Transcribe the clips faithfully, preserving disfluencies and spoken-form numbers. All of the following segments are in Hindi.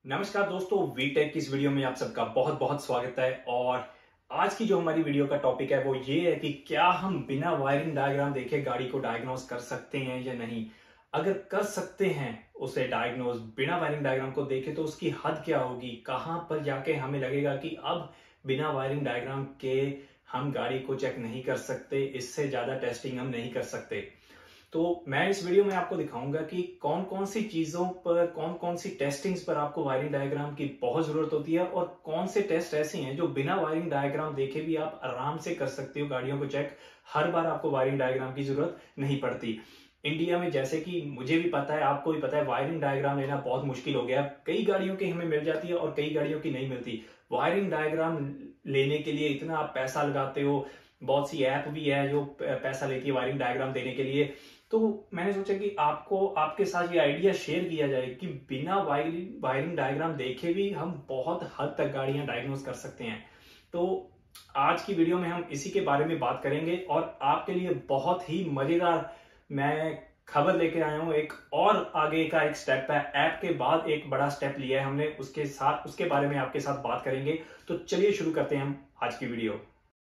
नमस्कार दोस्तों, वीटेक की इस वीडियो में आप सबका बहुत बहुत स्वागत है। और आज की जो हमारी वीडियो का टॉपिक है वो ये है कि क्या हम बिना वायरिंग डायग्राम देखे गाड़ी को डायग्नोस कर सकते हैं या नहीं। अगर कर सकते हैं उसे डायग्नोस बिना वायरिंग डायग्राम को देखे तो उसकी हद क्या होगी, कहां पर जाके हमें लगेगा कि अब बिना वायरिंग डायग्राम के हम गाड़ी को चेक नहीं कर सकते, इससे ज्यादा टेस्टिंग हम नहीं कर सकते। तो मैं इस वीडियो में आपको दिखाऊंगा कि कौन कौन सी चीजों पर, कौन कौन सी टेस्टिंग्स पर आपको वायरिंग डायग्राम की बहुत जरूरत होती है और कौन से टेस्ट ऐसे हैं जो बिना वायरिंग डायग्राम देखे भी आप आराम से कर सकते हो गाड़ियों को चेक। हर बार आपको वायरिंग डायग्राम की जरूरत नहीं पड़ती। इंडिया में, जैसे कि मुझे भी पता है, आपको भी पता है, वायरिंग डायग्राम लेना बहुत मुश्किल हो गया। कई गाड़ियों की हमें मिल जाती है और कई गाड़ियों की नहीं मिलती। वायरिंग डायग्राम लेने के लिए इतना आप पैसा लगाते हो, बहुत सी ऐप भी है जो पैसा लेती है वायरिंग डायग्राम देने के लिए। तो मैंने सोचा कि आपको, आपके साथ ये आइडिया शेयर किया जाए कि बिना वायरिंग वायरिंग डायग्राम देखे भी हम बहुत हद तक गाड़ियां डायग्नोस कर सकते हैं। तो आज की वीडियो में हम इसी के बारे में बात करेंगे और आपके लिए बहुत ही मजेदार मैं खबर लेके आया हूं। एक और आगे का एक स्टेप है, ऐप के बाद एक बड़ा स्टेप लिया है हमने, उसके साथ उसके बारे में आपके साथ बात करेंगे। तो चलिए शुरू करते हैं हम आज की वीडियो।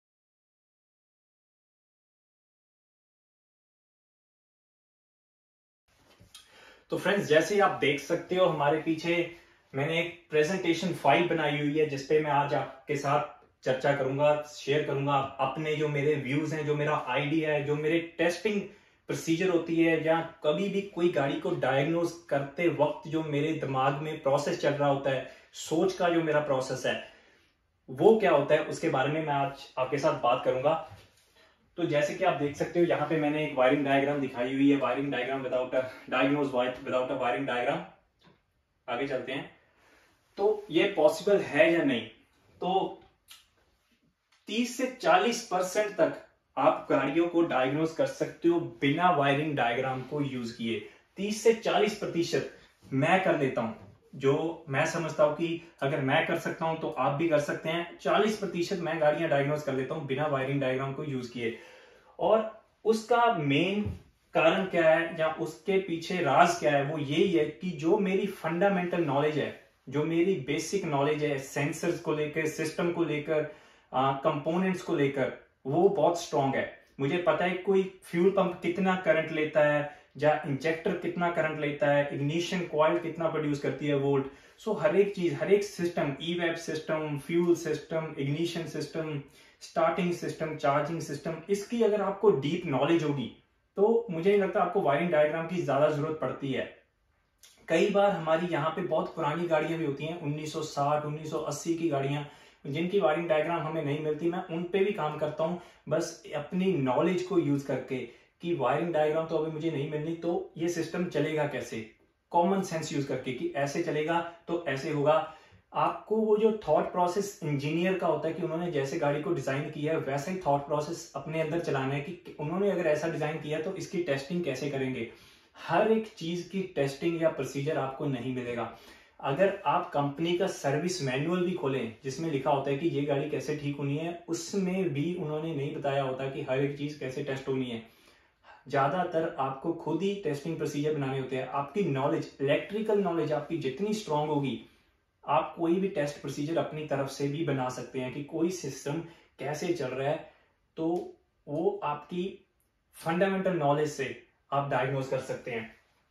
तो फ्रेंड्स, जैसे आप देख सकते हो हमारे पीछे मैंने एक प्रेजेंटेशन फाइल बनाई हुई है जिसपे मैं आज आपके साथ चर्चा करूंगा, शेयर करूंगा अपने जो मेरे व्यूज हैं, जो मेरा आइडिया है, जो मेरे टेस्टिंग प्रोसीजर होती है, या कभी भी कोई गाड़ी को डायग्नोस करते वक्त जो मेरे दिमाग में प्रोसेस चल रहा होता है, सोच का जो मेरा प्रोसेस है वो क्या होता है, उसके बारे में मैं आज आपके साथ बात करूंगा। तो जैसे कि आप देख सकते हो यहाँ पे मैंने एक वायरिंग डायग्राम दिखाई हुई है, wiring diagram without a diagnose without a wiring diagram. आगे चलते हैं। तो ये पॉसिबल है या नहीं। तो तीस से चालीस परसेंट तक आप गाड़ियों को डायग्नोज कर सकते हो बिना वायरिंग डायग्राम को यूज किए। तीस से चालीस प्रतिशत मैं कर लेता हूं, जो मैं समझता हूं कि अगर मैं कर सकता हूं तो आप भी कर सकते हैं। चालीस प्रतिशत मैं गाड़ियां डायग्नोज कर लेता हूं बिना वायरिंग डायग्राम को यूज किए। और उसका मेन कारण क्या है या उसके पीछे राज क्या है, वो यही है कि जो मेरी फंडामेंटल नॉलेज है, जो मेरी बेसिक नॉलेज है सेंसर्स को लेकर, सिस्टम को लेकर, कंपोनेंट्स को लेकर, वो बहुत स्ट्रांग है। मुझे पता है कोई फ्यूल पंप कितना करंट लेता है, या इंजेक्टर कितना करंट लेता है, इग्निशन कॉइल कितना प्रोड्यूस करती है वोल्ट। सो हर एक चीज, हर एक system, EVAP system, fuel system, ignition system, starting system, charging system, इसकी अगर आपको डीप नॉलेज होगी तो मुझे नहीं लगता आपको वायरिंग डायग्राम की ज्यादा जरूरत पड़ती है। कई बार हमारी यहाँ पे बहुत पुरानी गाड़ियां भी होती हैं, उन्नीस सौ साठ उन्नीस सौ अस्सी की गाड़ियां, जिनकी वायरिंग डायग्राम हमें नहीं मिलती। मैं उन पे भी काम करता हूं, बस अपनी नॉलेज को यूज करके कि वायरिंग डायग्राम तो अभी मुझे नहीं मिलनी, तो ये सिस्टम चलेगा कैसे, कॉमन सेंस यूज करके कि ऐसे चलेगा तो ऐसे होगा। आपको वो जो थॉट प्रोसेस इंजीनियर का होता है कि उन्होंने जैसे गाड़ी को डिजाइन किया है वैसा ही थॉट प्रोसेस अपने अंदर चलाना है कि उन्होंने अगर ऐसा डिजाइन किया तो इसकी टेस्टिंग कैसे करेंगे। हर एक चीज की टेस्टिंग या प्रोसीजर आपको नहीं मिलेगा। अगर आप कंपनी का सर्विस मैनुअल भी खोलें जिसमें लिखा होता है कि ये गाड़ी कैसे ठीक होनी है, उसमें भी उन्होंने नहीं बताया होता कि हर एक चीज कैसे टेस्ट होनी है। ज्यादातर आपको खुद ही टेस्टिंग प्रोसीजर बनाने होते हैं। आपकी नॉलेज, इलेक्ट्रिकल नॉलेज आपकी जितनी स्ट्रांग होगी, आप कोई भी टेस्ट प्रोसीजर अपनी तरफ से भी बना सकते हैं कि कोई सिस्टम कैसे चल रहा है। तो वो आपकी फंडामेंटल नॉलेज से आप डायग्नोज कर सकते हैं।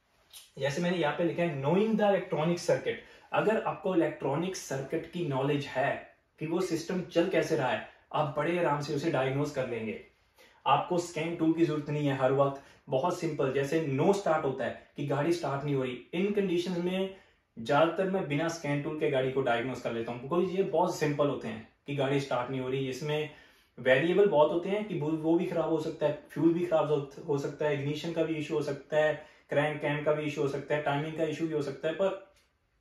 जैसे मैंने यहाँ पे लिखा है, नोइंग द इलेक्ट्रॉनिक सर्किट। अगर आपको इलेक्ट्रॉनिक सर्किट की नॉलेज है कि वो सिस्टम चल कैसे रहा है, आप बड़े आराम से उसे डायग्नोज कर लेंगे। आपको स्कैन टूल की जरूरत नहीं है हर वक्त। बहुत सिंपल, जैसे नो स्टार्ट होता है कि गाड़ी स्टार्ट नहीं हो रही, इन कंडीशंस में ज्यादातर मैं बिना स्कैन टूल के गाड़ी को डायग्नोज कर लेता हूँ, बिकॉज ये बहुत सिंपल होते हैं कि गाड़ी स्टार्ट नहीं हो रही। इसमें वेरिएबल बहुत होते हैं कि वो भी खराब हो सकता है, फ्यूल भी खराब हो सकता है, इग्निशन का भी इशू हो सकता है, क्रैंक कैम का भी इशू हो सकता है, टाइमिंग का इशू भी हो सकता है। पर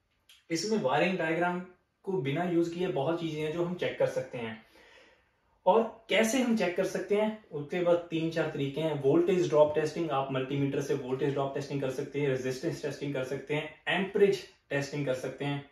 इसमें वायरिंग डायग्राम को बिना यूज किए बहुत चीजें हैं जो हम चेक कर सकते हैं। और कैसे हम चेक कर सकते हैं, उसके बाद तीन चार तरीके हैं। वोल्टेज ड्रॉप टेस्टिंग, आप मल्टीमीटर से वोल्टेज ड्रॉप टेस्टिंग कर सकते हैं, रेजिस्टेंस टेस्टिंग कर सकते हैं, एम्परेज टेस्टिंग कर सकते हैं,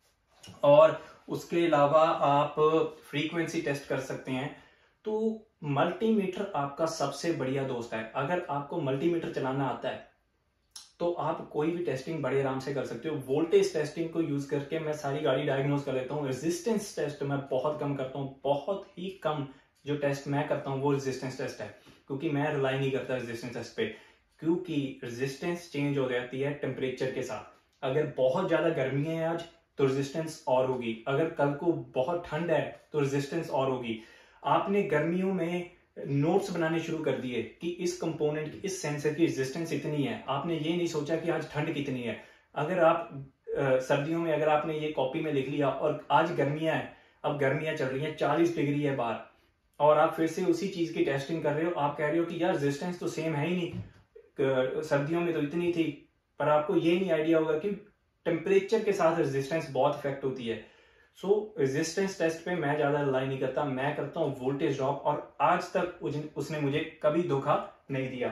और उसके अलावा आप फ्रीक्वेंसी टेस्ट कर सकते हैं। तो मल्टीमीटर आपका सबसे बढ़िया दोस्त है। अगर आपको मल्टीमीटर चलाना आता है तो आप कोई भी टेस्टिंग बड़े आराम से कर सकते हो। वोल्टेज टेस्टिंग को यूज करके मैं सारी गाड़ी डायग्नोज कर लेता हूँ। रेजिस्टेंस टेस्ट मैं बहुत कम करता हूँ, बहुत ही कम जो टेस्ट मैं करता हूँ वो रेजिस्टेंस टेस्ट है, क्योंकि मैं रिलाई नहीं करता रेजिस्टेंस टेस्ट पे, क्योंकि रेजिस्टेंस चेंज हो जाती है टेम्परेचर के साथ। अगर बहुत ज्यादा गर्मी है आज तो रेजिस्टेंस और होगी, अगर कल को बहुत ठंड है तो रेजिस्टेंस और होगी। आपने गर्मियों में नोट्स बनाने शुरू कर दिए कि इस कंपोनेंट की, इस सेंसर की रेजिस्टेंस इतनी है, आपने ये नहीं सोचा कि आज ठंड कितनी है। अगर आप आ, सर्दियों में अगर आपने ये कॉपी में लिख लिया और आज गर्मियां हैं, अब गर्मियां चल रही हैं, चालीस डिग्री है बाहर, और आप फिर से उसी चीज की टेस्टिंग कर रहे हो, आप कह रहे हो कि यार रेजिस्टेंस तो सेम है ही नहीं, सर्दियों में तो इतनी थी, पर आपको ये नहीं आइडिया होगा कि टेम्परेचर के साथ रेजिस्टेंस बहुत इफेक्ट होती है। सो रेजिस्टेंस टेस्ट पे मैं ज्यादा रिलाई नहीं करता, मैं करता हूँ वोल्टेज ड्रॉप, और आज तक उसने मुझे कभी धोखा नहीं दिया।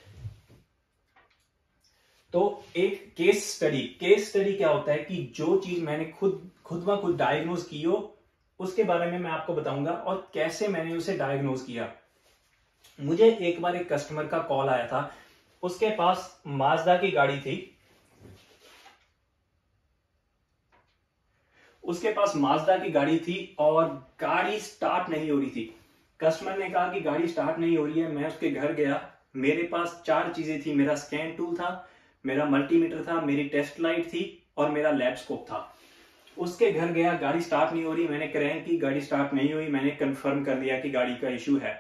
तो एक केस स्टडी, केस स्टडी क्या होता है कि जो चीज मैंने खुद खुद ब खुद डायग्नोज की हो उसके बारे में मैं आपको बताऊंगा और कैसे मैंने उसे डायग्नोज किया। मुझे एक बार एक कस्टमर का कॉल आया था, उसके पास माजदा की गाड़ी थी, उसके पास माजदा की गाड़ी थी और गाड़ी स्टार्ट नहीं हो रही थी। कस्टमर ने कहा कि गाड़ी स्टार्ट नहीं हो रही है। मैं उसके घर गया, मेरे पास चार चीजें थी, मेरा स्कैन टूल था, मेरा मल्टीमीटर था, मेरी टेस्ट लाइट थी और मेरा लैब स्कोप था। उसके घर गया, गाड़ी स्टार्ट नहीं हो रही, मैंने क्रैंक की, गाड़ी स्टार्ट नहीं हुई, मैंने कंफर्म कर दिया कि गाड़ी का इश्यू है।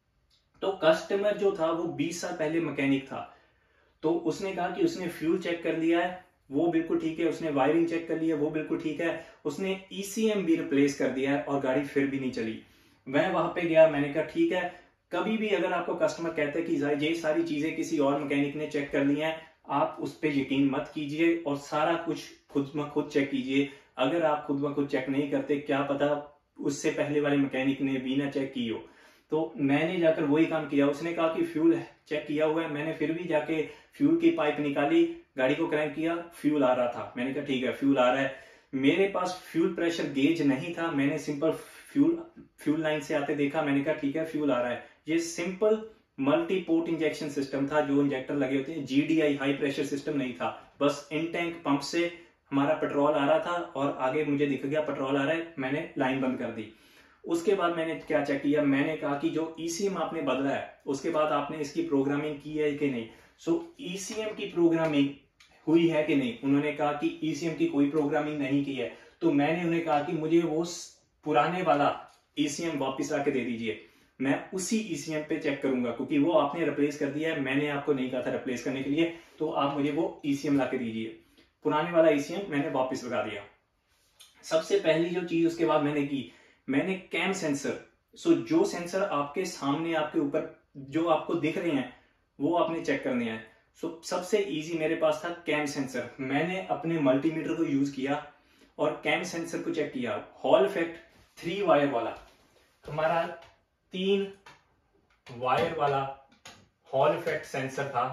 तो कस्टमर जो था वो बीस साल पहले मैकेनिक था, तो उसने कहा कि उसने फ्यूल चेक कर लिया है, वो बिल्कुल ठीक है, उसने वायरिंग चेक कर लिया, वो बिल्कुल ठीक है, उसने ईसीएम भी रिप्लेस कर दिया है और गाड़ी फिर भी नहीं चली। मैं वहां पे गया, मैंने कहा ठीक है, कभी भी अगर आपको कस्टमर कहते हैं कि ये सारी चीजें किसी और मैकेनिक ने चेक कर ली हैं, आप उस पर यकीन मत कीजिए और सारा कुछ खुद ब खुद चेक कीजिए। अगर आप खुद ब खुद चेक नहीं करते, क्या पता उससे पहले वाले मैकेनिक ने भी ना चेक की हो। तो मैंने जाकर वही काम किया। उसने कहा कि फ्यूल चेक किया हुआ है, मैंने फिर भी जाके फ्यूल की पाइप निकाली, गाड़ी को क्रैंक किया, फ्यूल आ रहा था। मैंने कहा ठीक है, फ्यूल आ रहा है। मेरे पास फ्यूल प्रेशर गेज नहीं था, मैंने सिंपल फ्यूल फ्यूल लाइन से आते देखा, मैंने कहा ठीक है फ्यूल आ रहा है। ये simple multi port injection system था, जो इंजेक्टर लगे होते हैं, जीडीआई हाई प्रेशर सिस्टम नहीं था। बस इन टैंक पंप से हमारा पेट्रोल आ रहा था और आगे मुझे दिख गया पेट्रोल आ रहा है, मैंने लाइन बंद कर दी। उसके बाद मैंने क्या चेक किया, मैंने कहा कि जो ईसीएम आपने बदला है उसके बाद आपने इसकी प्रोग्रामिंग की है कि नहीं। सो ईसीएम की प्रोग्रामिंग हुई है कि नहीं। उन्होंने कहा कि ईसीएम की कोई प्रोग्रामिंग नहीं की है। तो मैंने उन्हें कहा कि मुझे वो पुराने वाला ईसीएम वापस आके दे दीजिए, मैं उसी ईसीएम पे चेक करूंगा, क्योंकि वो आपने रिप्लेस कर दिया है, मैंने आपको नहीं कहा था रिप्लेस करने के लिए, तो आप मुझे वो ईसीएम ला के दीजिए। पुराने वाला ईसीएम मैंने वापस लगा दिया। सबसे पहली जो चीज उसके बाद मैंने की, मैंने कैम सेंसर, सो जो सेंसर आपके सामने आपके ऊपर जो आपको दिख रहे हैं वो आपने चेक करने हैं। सो सबसे इजी मेरे पास था कैम सेंसर। मैंने अपने मल्टीमीटर को यूज किया और कैम सेंसर को चेक किया। हॉल इफेक्ट थ्री वायर वाला, हमारा तीन वायर वाला हॉल इफेक्ट सेंसर था,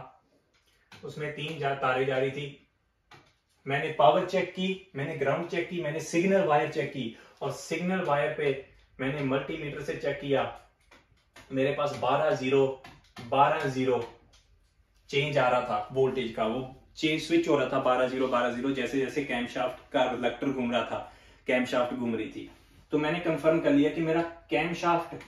उसमें तीन जा, तारे जा रही थी। मैंने पावर चेक की, मैंने ग्राउंड चेक की, मैंने सिग्नल वायर चेक की, और सिग्नल वायर पे मैंने मल्टीमीटर से चेक किया। मेरे पास बारह जीरो बारह जीरो चेंज आ रहा था वोल्टेज का, वो चेंज स्विच हो रहा था बारह जीरो बारह जीरो, जैसे जैसे कैमशाफ्ट का रिलेक्टर घूम रहा था, कैमशाफ्ट घूम रही थी। तो मैंने कंफर्म कर लिया कि मेरा कैमशाफ्ट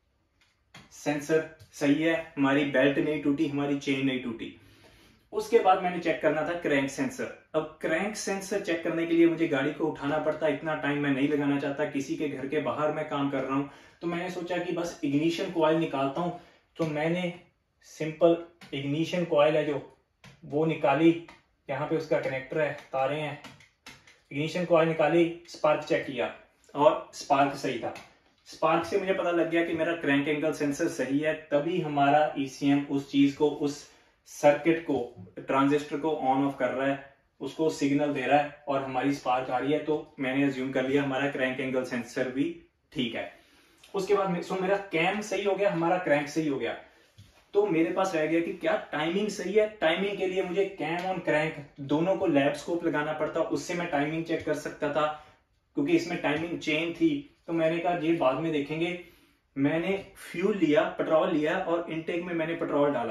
सेंसर सही है, हमारी बेल्ट नहीं टूटी, हमारी चेन नहीं टूटी। उसके बाद मैंने चेक करना था क्रैंक सेंसर। अब क्रैंक सेंसर चेक करने के लिए मुझे गाड़ी को उठाना पड़ता, इतना टाइम मैं नहीं लगाना चाहता, किसी के घर के बाहर मैं काम कर रहा हूं। तो मैंने सोचा कि बस इग्निशन कॉइल निकालता हूं। तो मैंने सिंपल इग्निशन कॉइल है जो वो निकाली, यहाँ पे उसका कनेक्टर है, तारे हैं, इग्निशन कॉइल निकाली, स्पार्क चेक किया और स्पार्क सही था। स्पार्क से मुझे पता लग गया कि मेरा क्रैंक एंगल सेंसर सही है, तभी हमारा ईसीएम उस चीज को, उस सर्किट को, ट्रांजिस्टर को ऑन ऑफ कर रहा है, उसको सिग्नल दे रहा है और हमारी स्पार्क आ रही है। तो मैंने अज्यूम कर लिया हमारा क्रैंक एंगल सेंसर भी ठीक है। उसके बाद सो मेरा कैम सही हो गया, हमारा क्रैंक सही हो गया। तो मेरे पास रह गया कि क्या टाइमिंग सही है। टाइमिंग के लिए मुझे कैम और क्रैंक दोनों को लैब स्कोप लगाना पड़ता, उससे मैं टाइमिंग चेक कर सकता था, क्योंकि इसमें टाइमिंग चेन थी। तो मैंने कहा ये बाद में देखेंगे। मैंने फ्यूल लिया, पेट्रोल लिया और इनटेक में मैंने पेट्रोल डाला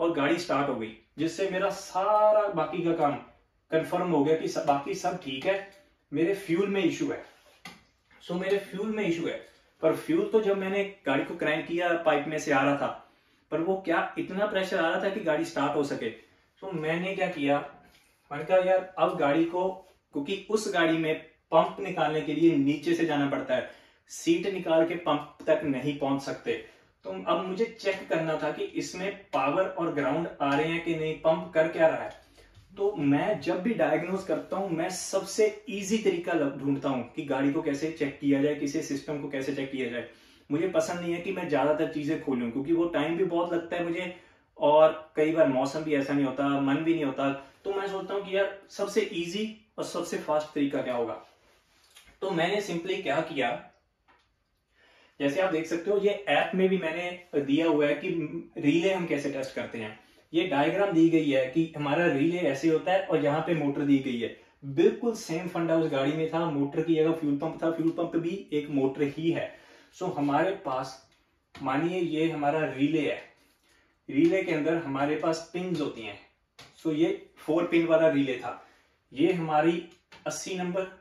और गाड़ी स्टार्ट हो गई, जिससे मेरा सारा बाकी का काम कंफर्म हो गया कि सब, बाकी सब ठीक है, मेरे फ्यूल में इशू है। सो मेरे फ्यूल में इशू है, पर फ्यूल तो जब मैंने गाड़ी को क्रैंक किया पाइप में से आ रहा था, पर वो क्या इतना प्रेशर आ रहा था कि गाड़ी स्टार्ट हो सके। तो मैंने क्या किया, मैंने कहा यार अब गाड़ी को, क्योंकि उस गाड़ी में पंप निकालने के लिए नीचे से जाना पड़ता है, सीट निकाल के पंप तक नहीं पहुंच सकते। तो अब मुझे चेक करना था कि इसमें पावर और ग्राउंड आ रहे हैं कि नहीं, पंप कर क्या रहा है। तो मैं जब भी डायग्नोज करता हूं, मैं सबसे इजी तरीका ढूंढता हूं कि गाड़ी को कैसे चेक किया जाए, किसी सिस्टम को कैसे चेक किया जाए। मुझे पसंद नहीं है कि मैं ज्यादातर चीजें खोलूं, क्योंकि वो टाइम भी बहुत लगता है मुझे, और कई बार मौसम भी ऐसा नहीं होता, मन भी नहीं होता। तो मैं सोचता हूँ कि यार सबसे इजी और सबसे फास्ट तरीका क्या होगा। तो मैंने सिंपली क्या किया, जैसे आप देख सकते हो ये ऐप में भी मैंने दिया हुआ है कि रिले हम कैसे टेस्ट करते हैं। ये डायग्राम दी गई है कि हमारा रिले ऐसे होता है और यहाँ पे मोटर दी गई है। बिल्कुल सेम फंडा उस गाड़ी में था, मोटर की जगह फ्यूल पंप था, फ्यूल पंप भी एक मोटर ही है। सो हमारे पास मानिए ये हमारा रिले है, रिले के अंदर हमारे पास पिन्स होती हैं। सो ये फोर पिन वाला रिले था, ये हमारी अस्सी नंबर,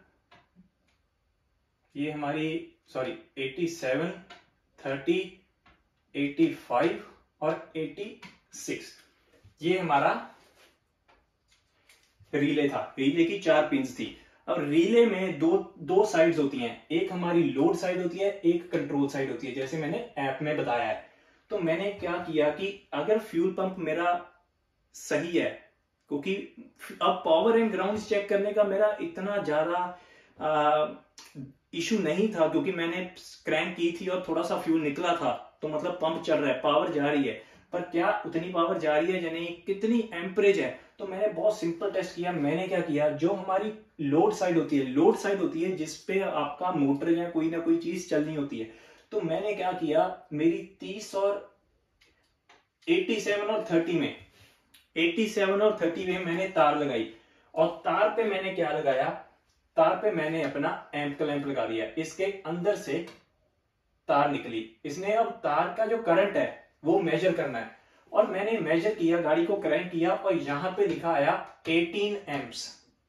ये हमारी sorry eighty seven, thirty, eighty five और एटी सिक्स, ये हमारा रिले था। रिले की चार पिंस थी। अब रिले में दो दो साइड्स होती हैं, एक हमारी लोड साइड होती है, एक कंट्रोल साइड होती है, जैसे मैंने ऐप में बताया है। तो मैंने क्या किया कि अगर फ्यूल पंप मेरा सही है, क्योंकि अब पावर एंड ग्राउंड चेक करने का मेरा इतना ज्यादा इशू नहीं था, क्योंकि मैंने क्रैंक की थी और थोड़ा सा फ्यूल निकला था, तो मतलब पंप चल रहा है, पावर जा रही है, पर क्या उतनी पावर जा रही है या नहीं, कितनी एम्परेज है। तो मैंने बहुत सिंपल टेस्ट किया। मैंने क्या किया, जो हमारी लोड साइड होती है, लोड साइड होती है जिसपे आपका मोटर या कोई ना कोई चीज चलनी होती है, तो मैंने क्या किया, मेरी तीस और सत्तासी और तीस में, सत्तासी और तीस में मैंने तार लगाई, और तार पे मैंने क्या लगाया, तार पे मैंने अपना एम्प क्लैंप लगा दिया। इसके अंदर से तार निकली, इसने अब तार का जो करंट है वो मेजर करना है, और मैंने मेजर किया, गाड़ी को क्रैंक किया, और यहां पे लिखा आया अठारह एम्प्स,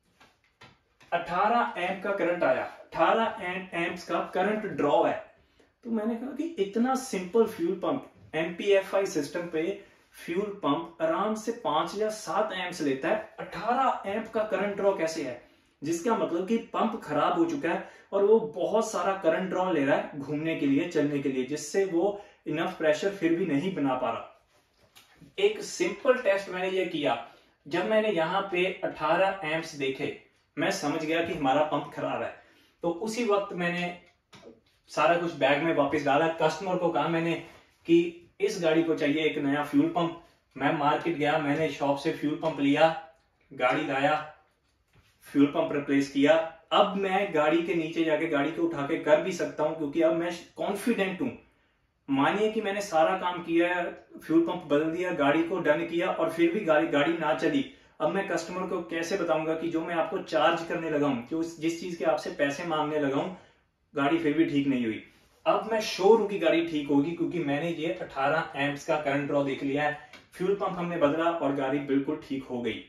अठारह एम्प का करंट आया, अठारह एम्प्स का करंट ड्रॉ है। तो मैंने कहा कि इतना simple fuel pump, MPFI system पे फ्यूल पंप आराम से पांच या सात एम्प्स लेता है, अठारह एम्प का करंट ड्रॉ कैसे है, जिसका मतलब कि पंप खराब हो चुका है और वो बहुत सारा करंट ड्रॉ ले रहा है घूमने के लिए, चलने के लिए, जिससे वो इनफ प्रेशर फिर भी नहीं बना पा रहा। एक सिंपल टेस्ट मैंने ये किया, जब मैंने यहाँ पे अठारह एम्प्स देखे, मैं समझ गया कि हमारा पंप खराब है। तो उसी वक्त मैंने सारा कुछ बैग में वापस डाला, कस्टमर को कहा मैंने कि इस गाड़ी को चाहिए एक नया फ्यूल पंप। मैं मार्केट गया, मैंने शॉप से फ्यूल पंप लिया, गाड़ी लाया, फ्यूल पंप रिप्लेस किया। अब मैं गाड़ी के नीचे जाके गाड़ी को उठा के कर भी सकता हूं, क्योंकि अब मैं कॉन्फिडेंट हूं। मानिए कि मैंने सारा काम किया है, फ्यूल पंप बदल दिया, गाड़ी को डन किया, और फिर भी गाड़ी गाड़ी ना चली। अब मैं कस्टमर को कैसे बताऊंगा कि जो मैं आपको चार्ज करने लगा हूं, जो जिस चीज के आपसे पैसे मांगने लगा हूं, गाड़ी फिर भी ठीक नहीं हुई। अब मैं श्योर हूं कि गाड़ी ठीक होगी, क्योंकि मैंने ये अठारह एम्प्स का करंट ड्रॉ देख लिया है, फ्यूल पंप हमने बदला और गाड़ी बिल्कुल ठीक हो गई।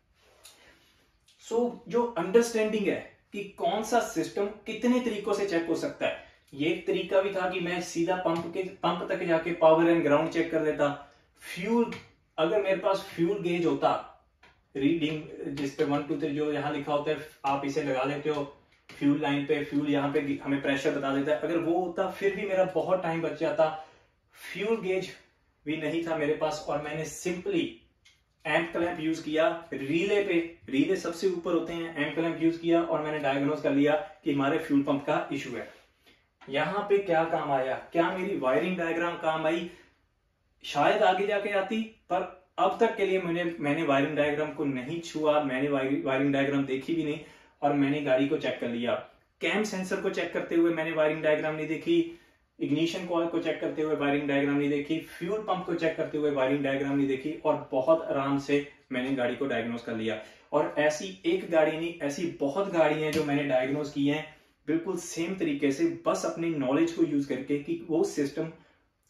सो so, जो अंडरस्टैंडिंग है कि कौन सा सिस्टम कितने तरीकों से चेक हो सकता है, ये एक तरीका भी था कि मैं सीधा पंप के पंप तक जाके पावर एंड ग्राउंड चेक कर लेता। फ्यूल, अगर मेरे पास फ्यूल गेज होता, रीडिंग जिसपे वन टू थ्री जो यहाँ लिखा होता है, आप इसे लगा लेते हो फ्यूल लाइन पे, फ्यूल यहाँ पे हमें प्रेशर बता देता है, अगर वो होता फिर भी मेरा बहुत टाइम बच जाता। फ्यूल गेज भी नहीं था मेरे पास, और मैंने सिंपली एम्प क्लैंप यूज किया, रिले पे, रिले सबसे ऊपर होते हैं, एम्प क्लैंप यूज किया, और मैंने डायग्नोज कर लिया कि हमारे फ्यूल पंप का इशू है। यहां पे क्या काम आया, क्या मेरी वायरिंग डायग्राम काम आई, शायद आगे जाके आती, पर अब तक के लिए मैंने मैंने वायरिंग डायग्राम को नहीं छुआ, मैंने वायरिंग डायग्राम देखी भी नहीं, और मैंने गाड़ी को चेक कर लिया। कैम सेंसर को चेक करते हुए मैंने वायरिंग डायग्राम नहीं देखी, इग्निशन कॉइल को चेक करते हुए वायरिंग डायग्राम नहीं देखी, फ्यूल पंप को चेक करते हुए वायरिंग डायग्राम नहीं देखी, और बहुत आराम से मैंने गाड़ी को डायग्नोज कर लिया। और ऐसी एक गाड़ी नहीं, ऐसी बहुत गाड़ी हैं जो मैंने डायग्नोज की हैं बिल्कुल सेम तरीके से, बस अपनी नॉलेज को यूज करके कि वो सिस्टम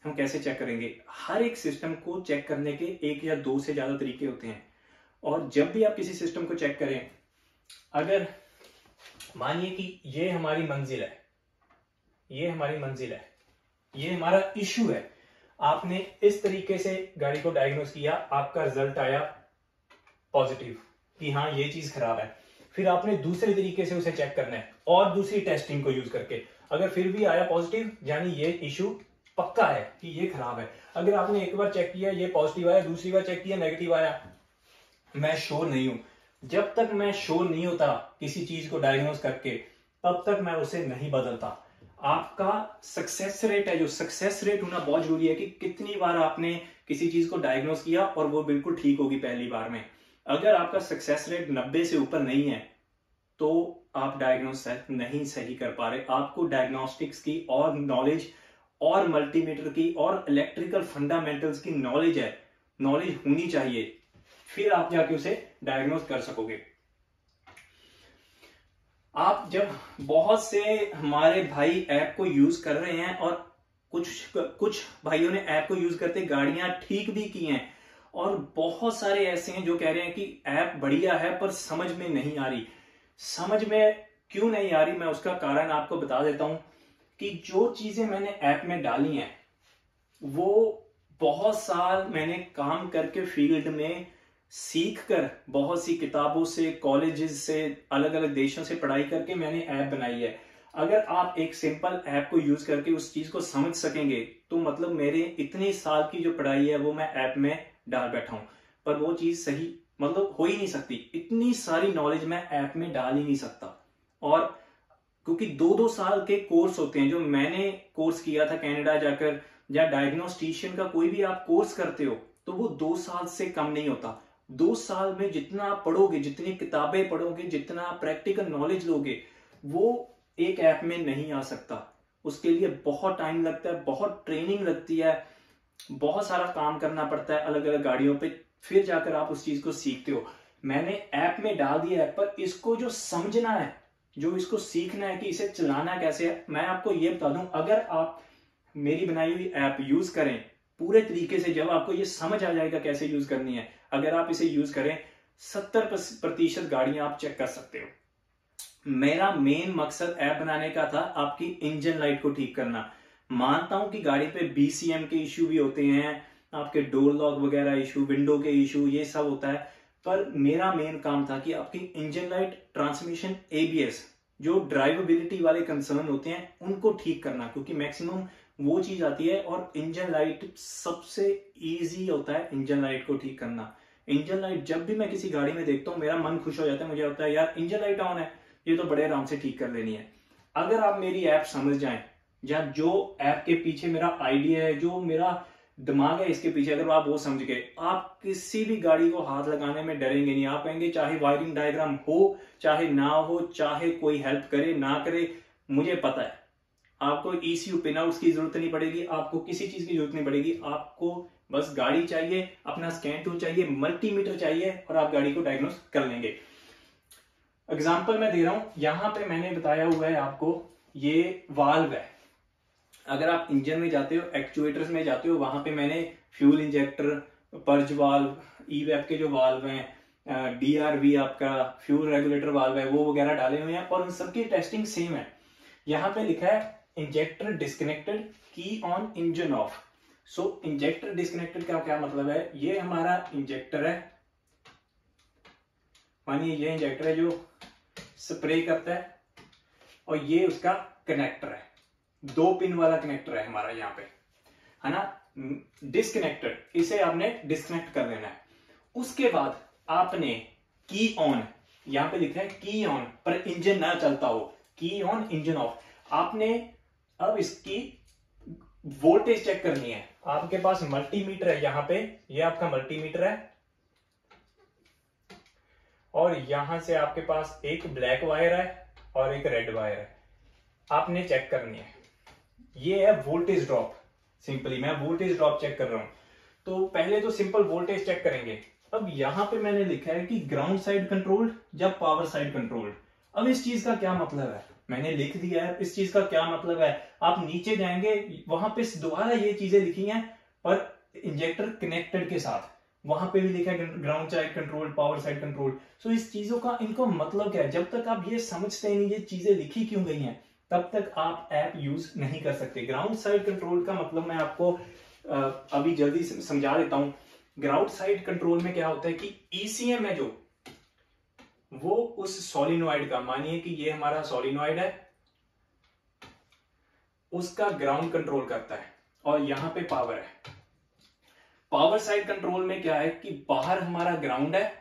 हम कैसे चेक करेंगे? हर एक सिस्टम को चेक करने के एक या दो से ज्यादा तरीके होते हैं, और जब भी आप किसी सिस्टम को चेक करें, अगर मानिए कि ये हमारी मंजिल है, ये हमारी मंजिल है, ये हमारा इश्यू है, आपने इस तरीके से गाड़ी को डायग्नोस किया, आपका रिजल्ट आया पॉजिटिव कि हाँ ये चीज खराब है, फिर आपने दूसरे तरीके से उसे चेक करना है और दूसरी टेस्टिंग को यूज करके, अगर फिर भी आया पॉजिटिव यानी ये इश्यू पक्का है कि ये खराब है। अगर आपने एक बार चेक किया ये पॉजिटिव आया, दूसरी बार चेक किया नेगेटिव आया, मैं श्योर नहीं हूं। जब तक मैं श्योर नहीं होता किसी चीज को डायग्नोस करके, तब तक मैं उसे नहीं बदलता। आपका सक्सेस रेट है, जो सक्सेस रेट होना बहुत जरूरी है कि कितनी बार आपने किसी चीज को डायग्नोस किया और वो बिल्कुल ठीक होगी पहली बार में। अगर आपका सक्सेस रेट नब्बे से ऊपर नहीं है तो आप डायग्नोस नहीं सही कर पा रहे। आपको डायग्नोस्टिक्स की और नॉलेज और मल्टीमीटर की और इलेक्ट्रिकल फंडामेंटल्स की नॉलेज है, नॉलेज होनी चाहिए, फिर आप जाके उसे डायग्नोस कर सकोगे। आप जब बहुत से हमारे भाई ऐप को यूज कर रहे हैं और कुछ कुछ भाइयों ने ऐप को यूज करते गाड़ियां ठीक भी की हैं, और बहुत सारे ऐसे हैं जो कह रहे हैं कि ऐप बढ़िया है पर समझ में नहीं आ रही। समझ में क्यों नहीं आ रही, मैं उसका कारण आपको बता देता हूं कि जो चीजें मैंने ऐप में डाली हैं वो बहुत साल मैंने काम करके फील्ड में सीख कर, बहुत सी किताबों से, कॉलेजेस से, अलग अलग देशों से पढ़ाई करके मैंने ऐप बनाई है। अगर आप एक सिंपल ऐप को यूज करके उस चीज को समझ सकेंगे तो मतलब मेरे इतने साल की जो पढ़ाई है वो मैं ऐप में डाल बैठा हूं, पर वो चीज सही मतलब हो ही नहीं सकती। इतनी सारी नॉलेज मैं ऐप में डाल ही नहीं सकता। और क्योंकि दो दो साल के कोर्स होते हैं, जो मैंने कोर्स किया था कनाडा जाकर, या डायग्नोस्टिशियन का कोई भी आप कोर्स करते हो तो वो दो साल से कम नहीं होता। दो साल में जितना आप पढ़ोगे, जितनी किताबें पढ़ोगे, जितना प्रैक्टिकल नॉलेज लोगे, वो एक ऐप में नहीं आ सकता। उसके लिए बहुत टाइम लगता है, बहुत ट्रेनिंग लगती है, बहुत सारा काम करना पड़ता है अलग अलग गाड़ियों पे, फिर जाकर आप उस चीज को सीखते हो। मैंने ऐप में डाल दिया है, पर इसको जो समझना है, जो इसको सीखना है कि इसे चलाना कैसे है, मैं आपको ये बता दूं, अगर आप मेरी बनाई हुई ऐप यूज करें पूरे तरीके से, जब आपको ये समझ आ जाएगा कैसे यूज करनी है, अगर आप इसे यूज करें, सत्तर प्रतिशत गाड़ियां आप चेक कर सकते हो। मेरा मेन मकसद ऐप बनाने का था आपकी इंजन लाइट को ठीक करना। मानता हूं कि गाड़ी पे बीसीएम के इश्यू भी होते हैं, आपके डोर लॉक वगैरह इशू, विंडो के इशू, ये सब होता है, पर मेरा मेन काम था कि आपकी इंजन लाइट, ट्रांसमिशन, एबीएस, जो ड्राइवेबिलिटी वाले कंसर्न होते हैं उनको ठीक करना, क्योंकि मैक्सिमम वो चीज आती है। और इंजन लाइट सबसे इजी होता है इंजन लाइट को ठीक करना। इंजन लाइट जब भी मैं किसी गाड़ी में देखता हूं मेरा मन खुश हो जाता है, मुझे होता है यार इंजन लाइट ऑन है, ये तो बड़े आराम से ठीक कर लेनी है। अगर आप मेरी ऐप समझ जाएं, या जो ऐप के पीछे मेरा आइडिया है, जो मेरा दिमाग है इसके पीछे, अगर आप वो समझ गए, आप किसी भी गाड़ी को हाथ लगाने में डरेंगे नहीं। आप कहेंगे चाहे वायरिंग डायग्राम हो, चाहे ना हो, चाहे कोई हेल्प करे ना करे, मुझे पता है आपको ईसीयू पिन आउट्स की जरूरत नहीं पड़ेगी, आपको किसी चीज की जरूरत नहीं पड़ेगी। आपको बस गाड़ी चाहिए, अपना स्कैन टूल चाहिए, मल्टीमीटर चाहिए, और आप गाड़ी को डायग्नोस कर लेंगे। एग्जाम्पल मैं दे रहा हूं, यहां पे मैंने बताया हुआ है आपको, ये वाल्व है। अगर आप इंजन में जाते हो, एक्चुएटर्स में जाते हो, वहां पे मैंने fuel injector, purge valve, EVAP के जो वाल्व हैं, डीआरवी आपका फ्यूल रेगुलेटर वाल्व है, वो वगैरह डाले हुए हैं, और उन सबकी टेस्टिंग सेम है। यहां पे लिखा है injector disconnected, key on, engine off. So injector disconnected का क्या मतलब है? ये हमारा इंजेक्टर है, मानिए ये इंजेक्टर है जो स्प्रे करता है, और ये उसका कनेक्टर है, दो पिन वाला कनेक्टर है हमारा यहाँ पे, है ना, डिस्कनेक्टेड। इसे आपने डिस्कनेक्ट कर देना है। उसके बाद आपने की ऑन, यहाँ पे लिखा है की ऑन, पर इंजन ना चलता हो, की ऑन, इंजन ऑफ। आपने अब इसकी वोल्टेज चेक करनी है। आपके पास मल्टीमीटर है, यहाँ पे ये आपका मल्टीमीटर है, और यहां से आपके पास एक ब्लैक वायर है और एक रेड वायर है, आपने चेक करनी है। ये है वोल्टेज ड्रॉप। सिंपली मैं वोल्टेज ड्रॉप चेक कर रहा हूं, तो पहले तो सिंपल वोल्टेज चेक करेंगे। अब यहां पे मैंने लिखा है कि ग्राउंड साइड कंट्रोल्ड या पावर साइड कंट्रोल्ड। अब इस चीज का क्या मतलब है? मैंने लिख दिया है, इस चीज का क्या मतलब है? आप नीचे जाएंगे, वहां पे दोबारा ये चीजें लिखी हैं, पर इंजेक्टर कनेक्टेड के साथ, वहां पे भी लिखा है ground side control, power side control. So इस चीजों का इनको मतलब क्या है? जब तक आप ये समझते नहीं ये चीजें लिखी क्यों गई हैं, तब तक आप ऐप यूज नहीं कर सकते। ग्राउंड साइड कंट्रोल का मतलब मैं आपको अभी जल्दी समझा देता हूं। ग्राउंड साइड कंट्रोल में क्या होता है कि ईसीएम है जो, वो उस सोलिनॉइड का, मानिए कि ये हमारा सोलिनॉइड है, उसका ग्राउंड कंट्रोल करता है, और यहां पे पावर है। पावर साइड कंट्रोल में क्या है कि बाहर हमारा ग्राउंड है,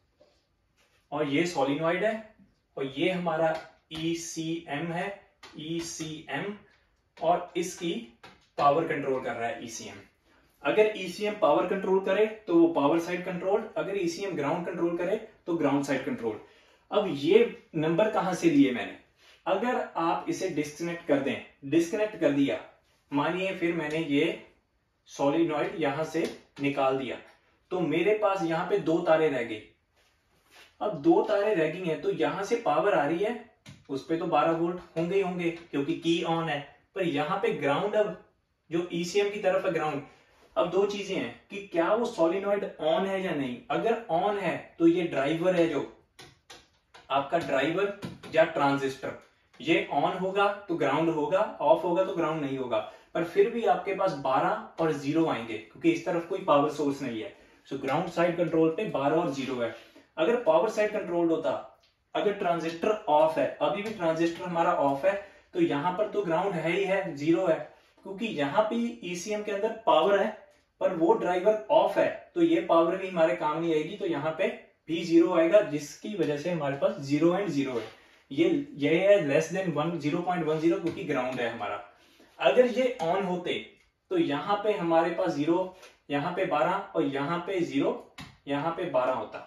और ये सोलिनॉइड है, और ये हमारा ईसीएम है, ईसीएम, और इसकी पावर कंट्रोल कर रहा है ईसीएम। अगर ईसीएम पावर कंट्रोल करे तो वो पावर साइड कंट्रोल, अगर ईसीएम ग्राउंड कंट्रोल करे तो ग्राउंड साइड कंट्रोल। अब ये नंबर कहां से लिए मैंने? अगर आप इसे डिस्कनेक्ट कर दें, डिस्कनेक्ट कर दिया, मानिए फिर मैंने ये सोलिनॉइड यहां से निकाल दिया, तो मेरे पास यहां पे दो तारे रह गई। अब दो तारे रह गई हैं, तो यहां से पावर आ रही है, उस पे तो बारह वोल्ट होंगे ही होंगे क्योंकि की ऑन है, पर यहां पे ग्राउंड, अब जो ईसीएम की तरफ है ग्राउंड। अब दो चीजें हैं कि क्या वो सोलिनॉइड ऑन है या नहीं। अगर ऑन है तो ये ड्राइवर है, जो आपका ड्राइवर या ट्रांजिस्टर, ये ऑन होगा तो ग्राउंड होगा, ऑफ होगा तो ग्राउंड नहीं होगा, पर फिर भी आपके पास बारह और जीरो आएंगे क्योंकि इस तरफ कोई पावर सोर्स नहीं है। सो ग्राउंड साइड कंट्रोल पे बारह और जीरो है। अगर पावर साइड कंट्रोल होता, अगर ट्रांजिस्टर ऑफ है, अभी भी ट्रांजिस्टर हमारा ऑफ है, तो यहां पर तो ग्राउंड है ही है, जीरो है, क्योंकि यहां पे ईसीएम के अंदर पावर है, पर वो ड्राइवर ऑफ है, तो ये पावर भी हमारे काम नहीं आएगी, तो यहाँ पे भी जीरो आएगा, जिसकी वजह से हमारे पास जीरो एंड जीरो है। ये ये है less than one, zero point one zero, क्योंकि ग्राउंड है हमारा। अगर ये ऑन होते तो यहाँ पे हमारे पास जीरो, यहाँ पे बारह, और यहाँ पे जीरो, यहाँ पे बारह होता।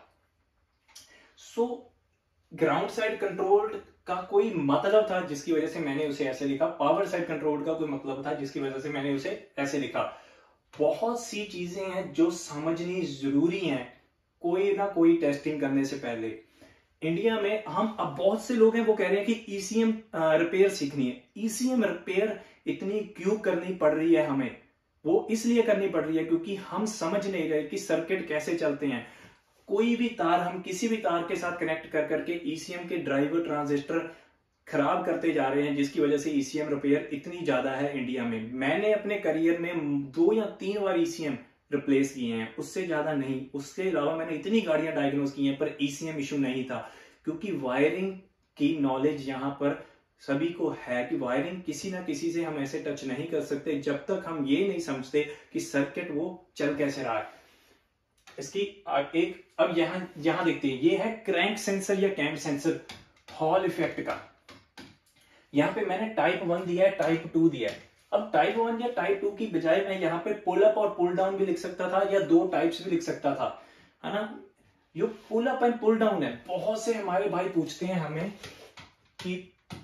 सो ग्राउंड साइड कंट्रोल का कोई मतलब था जिसकी वजह से मैंने उसे ऐसे लिखा, पावर साइड कंट्रोल का कोई मतलब था जिसकी वजह से मैंने उसे ऐसे लिखा। बहुत सी चीजें हैं जो समझनी जरूरी हैं कोई ना कोई टेस्टिंग करने से पहले। इंडिया में हम, अब बहुत से लोग हैं वो कह रहे हैं कि ईसीएम रिपेयर सीखनी है। ईसीएम रिपेयर इतनी क्यों करनी पड़ रही है हमें? वो इसलिए करनी पड़ रही है क्योंकि हम समझ नहीं रहे कि सर्किट कैसे चलते हैं। कोई भी तार हम किसी भी तार के साथ कनेक्ट कर करके ईसीएम के ड्राइवर ट्रांजिस्टर खराब करते जा रहे हैं, जिसकी वजह से ईसीएम रिपेयर इतनी ज्यादा है इंडिया में। मैंने अपने करियर में दो या तीन बार ईसीएम रिप्लेस किए हैं, उससे ज्यादा नहीं। उसके अलावा मैंने इतनी गाड़ियां डायग्नोज की हैं, पर ईसीएम इशू नहीं था, क्योंकि वायरिंग की नॉलेज यहाँ पर सभी को है कि वायरिंग किसी ना किसी से हम ऐसे टच नहीं कर सकते जब तक हम ये नहीं समझते कि सर्किट वो चल कैसे रहा है। इसकी एक, अब यहां यहां देखते हैं, ये है क्रैंक सेंसर या कैम सेंसर हॉल इफेक्ट का। यहाँ पे मैंने टाइप वन दिया है, टाइप टू दिया है। अब टाइप वन या टाइप टू की बजाय मैं यहाँ पे पुल अप और पुल डाउन भी लिख सकता था, या दो टाइप्स भी लिख सकता था, है ना। ये pull up and pull down है। बहुत से हमारे भाई पूछते हैं हमें कि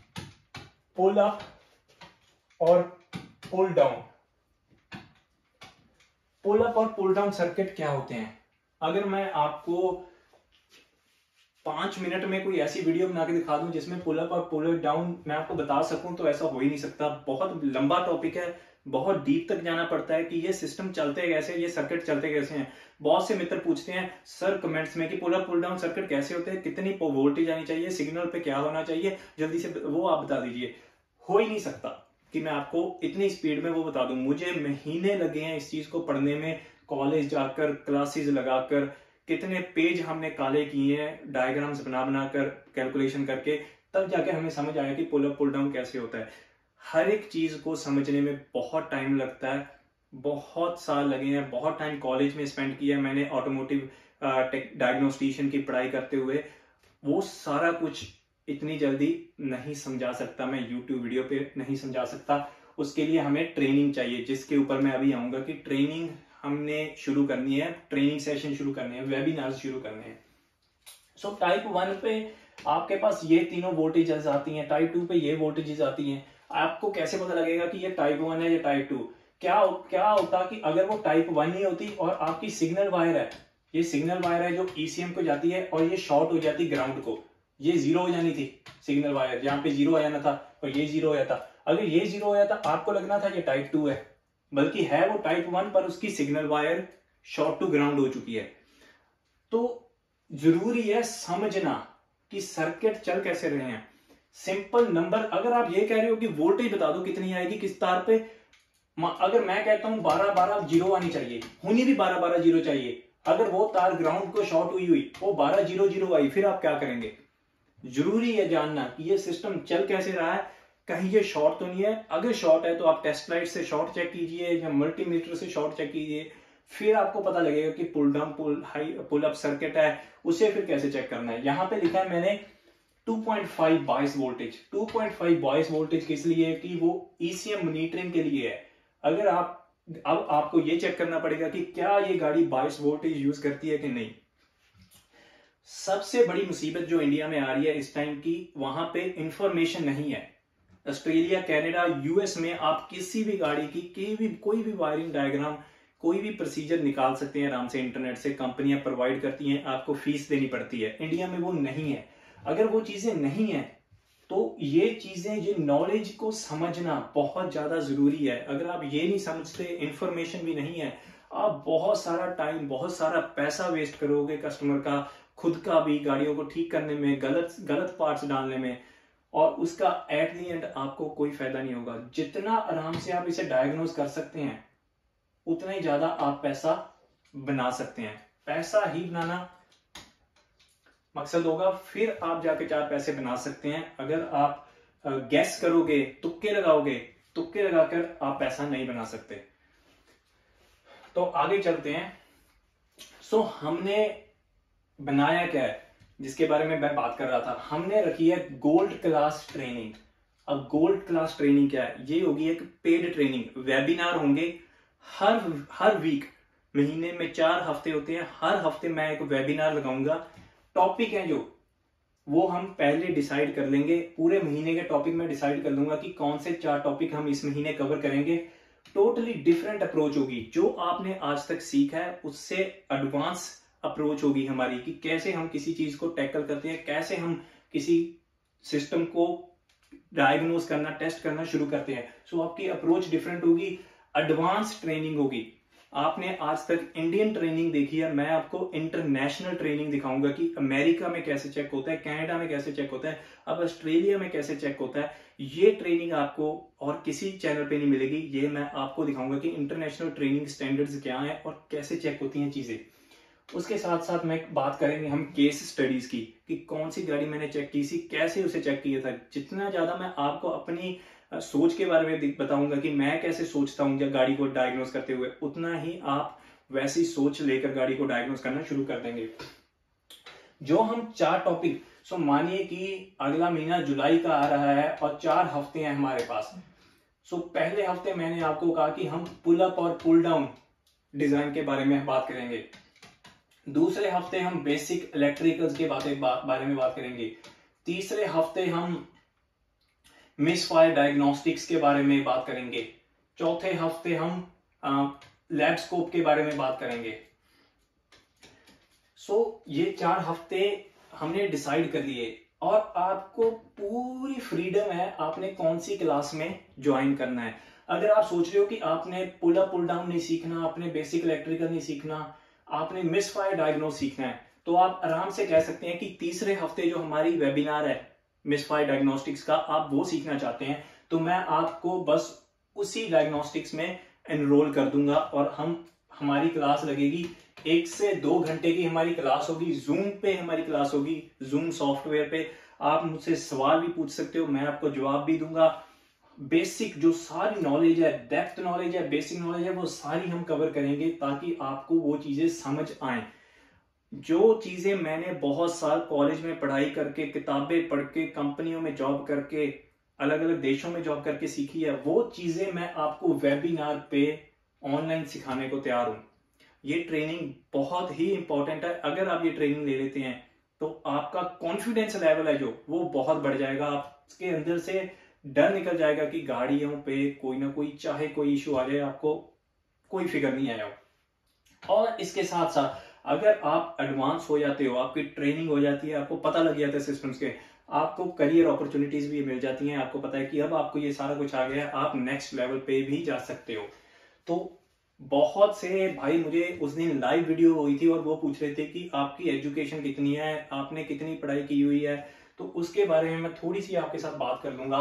पुल अप और पुल डाउन, पुल अप और पुल डाउन सर्किट क्या होते हैं। अगर मैं आपको पांच मिनट में कोई ऐसी वीडियो बना के दिखा दूं जिसमें पुल अप और पुल डाउन मैं आपको बता सकूं, तो ऐसा हो ही नहीं सकता। बहुत लंबा टॉपिक है, बहुत डीप तक जाना पड़ता है कि ये सिस्टम चलते कैसे, ये सर्किट चलते कैसे हैं। बहुत से मित्र पूछते हैं सर कमेंट्स में कि pull up pull down circuit कैसे होते हैं, कितनी वोल्टेज आनी चाहिए, सिग्नल पे क्या होना चाहिए, जल्दी से वो आप बता दीजिए। हो ही नहीं सकता कि मैं आपको इतनी स्पीड में वो बता दूं। मुझे महीने लगे हैं इस चीज को पढ़ने में, कॉलेज जाकर क्लासेस लगाकर, कितने पेज हमने काले किए हैं डायग्राम्स बना बनाकर, कैलकुलेशन करके, तब जाके हमें समझ आया कि पुल अप पुल डाउन कैसे होता है। हर एक चीज को समझने में बहुत टाइम लगता है, बहुत साल लगे हैं, बहुत टाइम कॉलेज में स्पेंड किया मैंने ऑटोमोटिव डायग्नोस्टिशियन की पढ़ाई करते हुए। वो सारा कुछ इतनी जल्दी नहीं समझा सकता मैं, यूट्यूब वीडियो पे नहीं समझा सकता। उसके लिए हमें ट्रेनिंग चाहिए, जिसके ऊपर मैं अभी आऊंगा कि ट्रेनिंग हमने शुरू करनी है, ट्रेनिंग सेशन शुरू करने हैं, वेबिनार शुरू करने हैं। सो टाइप वन पे आपके पास ये तीनों वोल्टेजेस आती हैं, टाइप टू पे ये वोल्टेजेस आती हैं। आपको कैसे पता लगेगा कि ये टाइप वन है या टाइप टू? क्या क्या होता कि अगर वो टाइप वन ही होती और आपकी सिग्नल वायर है, ये सिग्नल वायर है जो ईसीएम को जाती है और ये शॉर्ट हो जाती ग्राउंड को, ये जीरो हो जानी थी सिग्नल वायर, यहाँ पे जीरो आ जाना था और ये जीरो हो जाता। अगर ये जीरो हो जाता आपको लगना था ये टाइप टू है, बल्कि है वो टाइप वन, पर उसकी signal wire short to ground हो चुकी है। तो जरूरी है समझना कि सर्किट चल कैसे रहे हैं। सिंपल नंबर, अगर आप ये कह रहे हो कि वोल्टेज बता दो कितनी आएगी किस तार पे, अगर मैं कहता हूं बारह बारह जीरो आनी चाहिए, होनी भी बारह बारह जीरो चाहिए, अगर वो तार ग्राउंड को शॉर्ट हुई हुई वो बारह जीरो जीरो आई, फिर आप क्या करेंगे? जरूरी है जानना कि ये सिस्टम चल कैसे रहा है, कहीं ये शॉर्ट तो नहीं है। अगर शॉर्ट है तो आप टेस्ट लाइट से शॉर्ट चेक कीजिए या मल्टीमीटर से शॉर्ट चेक कीजिए, फिर आपको पता लगेगा कि pull down pull high pull up circuit है, उसे फिर कैसे चेक करना है। यहां पे लिखा है मैंने two point five bias voltage. Two point five bias voltage किस लिए? कि वो ईसीएम मॉनिटरिंग के लिए है। अगर आप अब आपको ये चेक करना पड़ेगा कि क्या ये गाड़ी बायस वोल्टेज यूज करती है कि नहीं। सबसे बड़ी मुसीबत जो इंडिया में आ रही है इस टाइम की, वहां पे इंफॉर्मेशन नहीं है। ऑस्ट्रेलिया, कनाडा, यूएस में आप किसी भी गाड़ी की कोई भी कोई भी वायरिंग डायग्राम, कोई भी प्रोसीजर निकाल सकते हैं आराम से इंटरनेट से। कंपनियां प्रोवाइड करती हैं, आपको फीस देनी पड़ती है। इंडिया में वो नहीं है। अगर वो चीजें नहीं है तो ये चीजें, ये नॉलेज को समझना बहुत ज्यादा जरूरी है। अगर आप ये नहीं समझते, इंफॉर्मेशन भी नहीं है, आप बहुत सारा टाइम, बहुत सारा पैसा वेस्ट करोगे कस्टमर का, खुद का भी, गाड़ियों को ठीक करने में, गलत गलत पार्ट्स डालने में, और उसका एट द एंड आपको कोई फायदा नहीं होगा। जितना आराम से आप इसे डायग्नोज कर सकते हैं उतना ही ज्यादा आप पैसा बना सकते हैं। पैसा ही बनाना मकसद होगा, फिर आप जाके चार पैसे बना सकते हैं। अगर आप गैस करोगे, तुक्के लगाओगे, तुक्के लगाकर आप पैसा नहीं बना सकते। तो आगे चलते हैं। सो हमने बनाया क्या है, जिसके बारे में मैं बात कर रहा था, हमने रखी है गोल्ड क्लास ट्रेनिंग। अब गोल्ड क्लास ट्रेनिंग क्या है? ये होगी एक पेड ट्रेनिंग। वेबिनार होंगे हर हर वीक, महीने में चार हफ्ते होते हैं, हर हफ्ते मैं एक वेबिनार लगाऊंगा। टॉपिक है जो, वो हम पहले डिसाइड कर लेंगे। पूरे महीने के टॉपिक में डिसाइड कर लूंगा कि कौन से चार टॉपिक हम इस महीने कवर करेंगे। टोटली डिफरेंट अप्रोच होगी। जो आपने आज तक सीखा है उससे एडवांस अप्रोच होगी हमारी, कि कैसे हम किसी चीज को टैकल करते हैं, कैसे हम किसी सिस्टम को डायग्नोज करना, टेस्ट करना शुरू करते हैं। सो आपकी अप्रोच डिफरेंट होगी, एडवांस ट्रेनिंग होगी। आपने आज तक इंडियन ट्रेनिंग देखी है, मैं आपको इंटरनेशनल ट्रेनिंग दिखाऊंगा कि अमेरिका में कैसे चेक होता है, कनाडा में कैसे चेक होता है, अब ऑस्ट्रेलिया में कैसे चेक होता है। ये ट्रेनिंग आपको और किसी चैनल पे नहीं मिलेगी। ये मैं आपको दिखाऊंगा कि इंटरनेशनल ट्रेनिंग स्टैंडर्ड्स क्या हैं और कैसे चेक होती हैं चीजें। उसके साथ साथ मैं बात करेंगे हम केस स्टडीज की, कि कौन सी गाड़ी मैंने चेक की थी, कैसे उसे चेक किया था। जितना ज्यादा मैं आपको अपनी सोच के बारे में बताऊंगा कि मैं कैसे सोचता हूं जब गाड़ी को डायग्नोज करते हुए, उतना ही आप वैसी सोच लेकर गाड़ी को डायग्नोज करना शुरू कर देंगे। जो हम चार टॉपिक, सो मानिए कि अगला महीना जुलाई का आ रहा है और चार हफ्ते हैं हमारे पास। सो पहले हफ्ते मैंने आपको कहा कि हम पुल अप और पुल डाउन डिजाइन के बारे में बात करेंगे। दूसरे हफ्ते हम बेसिक इलेक्ट्रिकल्स के बातें बा, बारे में बात करेंगे। तीसरे हफ्ते हम मिसफायर डायग्नोस्टिक्स के बारे में बात करेंगे। चौथे हफ्ते हम लैब स्कोप के बारे में बात करेंगे। सो so, ये चार हफ्ते हमने डिसाइड कर लिए और आपको पूरी फ्रीडम है आपने कौन सी क्लास में ज्वाइन करना है। अगर आप सोच रहे हो कि आपने पुल अप पुल डाउन नहीं सीखना, आपने बेसिक इलेक्ट्रिकल नहीं सीखना, आपने मिसफायर डायग्नोज सीखना है, तो आप आराम से कह सकते हैं कि तीसरे हफ्ते जो हमारी वेबिनार है मिसफायर डायग्नोस्टिक्स का, आप वो सीखना चाहते हैं, तो मैं आपको बस उसी डायग्नोस्टिक्स में एनरोल कर दूंगा और हम हमारी क्लास लगेगी एक से दो घंटे की हमारी क्लास होगी। जूम पे हमारी क्लास होगी, जूम सॉफ्टवेयर पे। आप मुझसे सवाल भी पूछ सकते हो, मैं आपको जवाब भी दूंगा। बेसिक जो सारी नॉलेज है, डेप्थ नॉलेज है, बेसिक नॉलेज है, वो सारी हम कवर करेंगे ताकि आपको वो चीजें समझ आए। जो चीजें मैंने बहुत साल कॉलेज में पढ़ाई करके, किताबें पढ़ के, कंपनियों में जॉब करके, अलग अलग देशों में जॉब करके सीखी है, वो चीजें मैं आपको वेबिनार पे ऑनलाइन सिखाने को तैयार हूं। ये ट्रेनिंग बहुत ही इंपॉर्टेंट है। अगर आप ये ट्रेनिंग ले लेते हैं तो आपका कॉन्फिडेंस लेवल है जो, वो बहुत बढ़ जाएगा। आपके अंदर से डर निकल जाएगा कि गाड़ियों पे कोई ना कोई, चाहे कोई इशू आ जाए, आपको कोई फिक्र नहीं आया। और इसके साथ साथ अगर आप एडवांस हो जाते हो, आपकी ट्रेनिंग हो जाती है, आपको पता लग जाता है सिस्टम्स के, आपको करियर अपॉर्चुनिटीज भी मिल जाती हैं, आपको पता है कि अब आपको ये सारा कुछ आ गया है, आप नेक्स्ट लेवल पे भी जा सकते हो। तो बहुत से भाई मुझे उस दिन लाइव वीडियो हुई थी और वो पूछ रहे थे कि आपकी एजुकेशन कितनी है, आपने कितनी पढ़ाई की हुई है, तो उसके बारे में मैं थोड़ी सी आपके साथ बात कर लूंगा।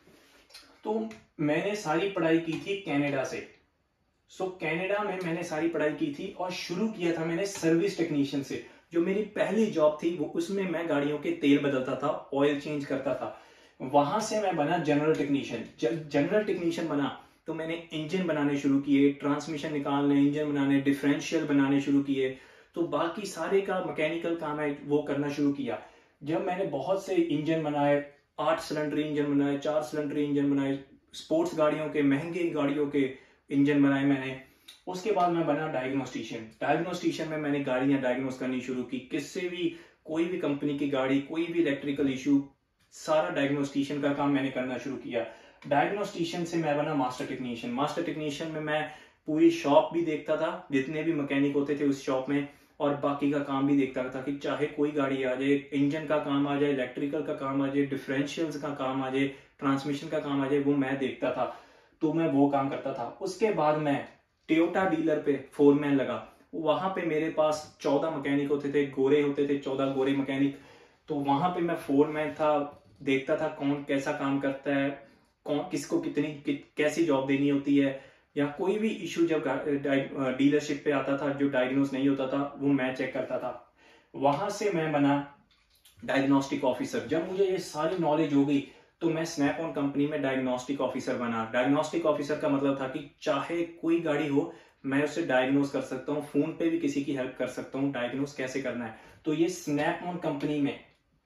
तो मैंने सारी पढ़ाई की थी कनाडा से। सो कनाडा में मैंने सारी पढ़ाई की थी और शुरू किया था मैंने सर्विस टेक्नीशियन से। जो मेरी पहली जॉब थी वो उसमें मैं गाड़ियों के तेल बदलता था, ऑयल चेंज करता था। वहां से मैं बना जनरल टेक्नीशियन। जब जनरल टेक्नीशियन बना तो मैंने इंजन बनाने शुरू किए, ट्रांसमिशन निकालने, इंजन बनाने, डिफरेंशियल बनाने शुरू किए। तो बाकी सारे का मैकेनिकल काम है वो करना शुरू किया। जब मैंने बहुत से इंजन बनाए, आठ सिलेंडर इंजन बनाए, चार सिलेंडर इंजन बनाए, स्पोर्ट्स गाड़ियों के, महंगे गाड़ियों के इंजन बनाए मैंने। उसके बाद मैं बना डायग्नोस्टिशियन। डायग्नोस्टिशियन में मैंने गाड़ियां डायग्नोस करनी शुरू की, किससे भी, कोई भी कंपनी की गाड़ी, कोई भी इलेक्ट्रिकल इशू, सारा डायग्नोस्टिशियन का काम मैंने करना शुरू किया। डायग्नोस्टिशियन से मैं बना मास्टर टेक्नीशियन। मास्टर टेक्नीशियन में मैं पूरी शॉप भी देखता था, जितने भी मैकेनिक होते थे उस शॉप में, और बाकी का काम भी देखता था कि चाहे कोई गाड़ी आ जाए, इंजन का काम आ जाए, इलेक्ट्रिकल का काम आ जाए, डिफरेंशियल्स का काम आ जाए, ट्रांसमिशन का काम आ जाए, वो मैं देखता था। तो मैं वो काम करता था। उसके बाद मैं टोयोटा डीलर पे फोरमैन लगा। वहां पे मेरे पास चौदह मैकेनिक होते थे, गोरे होते थे, चौदह गोरे मैकेनिक। तो वहां पे मैं फोरमैन था, देखता था कौन कैसा काम करता है, कौन किसको कितनी कि, कैसी जॉब देनी होती है, या कोई भी इशू जब डीलरशिप पे आता था जो डायग्नोस नहीं होता था वो मैं चेक करता था। वहां से मैं बना डायग्नोस्टिक ऑफिसर। जब मुझे ये सारी नॉलेज हो गई तो मैं स्नैप ऑन कंपनी में डायग्नोस्टिक ऑफिसर बना। डायग्नोस्टिक ऑफिसर का मतलब था कि चाहे कोई गाड़ी हो मैं उसे डायग्नोस कर सकता हूँ, फोन पे भी किसी की हेल्प कर सकता हूँ डायग्नोस कैसे करना है। तो ये स्नैप ऑन कंपनी में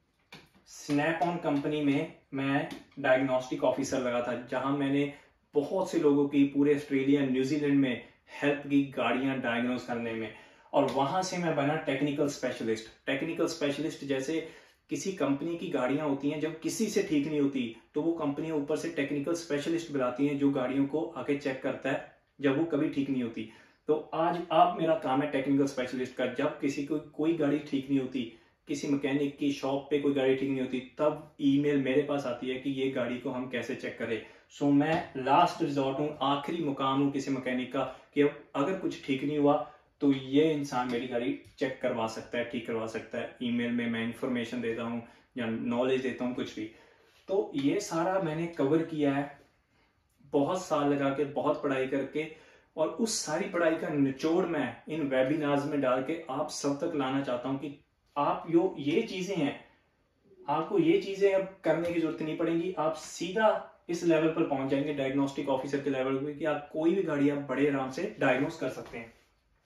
स्नैप ऑन कंपनी में मैं डायग्नोस्टिक ऑफिसर लगा था, जहां मैंने बहुत से लोगों की पूरे ऑस्ट्रेलिया, न्यूजीलैंड में हेल्प की गाड़ियां डायग्नोस करने में। और वहां से मैं बना टेक्निकल स्पेशलिस्ट। टेक्निकल स्पेशलिस्ट जैसे किसी कंपनी की गाड़ियां होती हैं, जब किसी से ठीक नहीं होती तो वो कंपनी ऊपर से टेक्निकल स्पेशलिस्ट बुलाती हैं जो गाड़ियों को आके चेक करता है जब वो कभी ठीक नहीं होती। तो आज आप मेरा काम है टेक्निकल स्पेशलिस्ट का। जब किसी को कोई गाड़ी ठीक नहीं होती, किसी मैकेनिक की शॉप पे कोई गाड़ी ठीक नहीं होती, तब ईमेल मेरे पास आती है कि ये गाड़ी को हम कैसे चेक करें। सो मैं लास्ट रिजॉर्ट हूँ, आखिरी मुकाम हूँ किसी मैकेनिक का, कि अब अगर कुछ ठीक नहीं हुआ तो ये इंसान मेरी गाड़ी चेक करवा सकता है, ठीक करवा सकता है। ईमेल में मैं इंफॉर्मेशन देता हूँ या नॉलेज देता हूँ, कुछ भी। तो ये सारा मैंने कवर किया है बहुत साल लगा के, बहुत पढ़ाई करके, और उस सारी पढ़ाई का निचोड़ मैं इन वेबिनार्स में डाल के आप सब तक लाना चाहता हूं कि आप यो ये चीजें हैं, आपको ये चीजें अब करने की जरूरत नहीं पड़ेगी। आप सीधा इस लेवल पर पहुंच जाएंगे, डायग्नोस्टिक ऑफिसर के लेवल पे, कि आप कोई भी गाड़ी आप बड़े आराम से डायग्नोस कर सकते हैं।